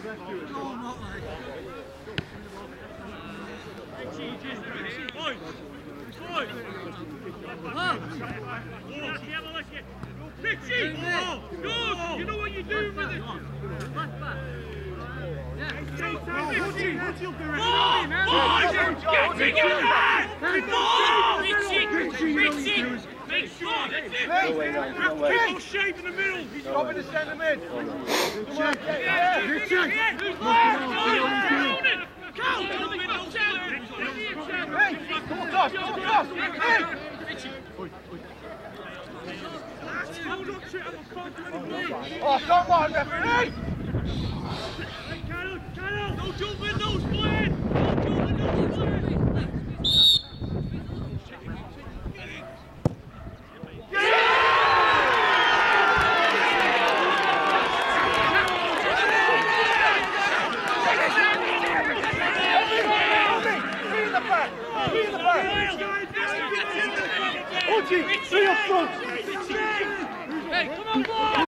Richie! Good! You know what you're doing with it! Left back! Richie! Make sure! Keep shape in the middle! He's dropping the centre mid! Richie! Hey! Come across! Come across! Hey! Oh, come on, referee! Cannell! No jump windows, Blaine! No jump windows, Blaine! Richie, see up front! Hey, come on, boy!